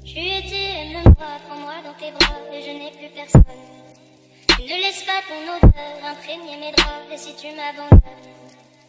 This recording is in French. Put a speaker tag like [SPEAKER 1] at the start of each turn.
[SPEAKER 1] Tu étais, aime-moi, prends-moi dans tes bras, et je n'ai plus personne. Tu ne laisses pas ton odeur imprégner mes draps, et si tu m'abandonnes,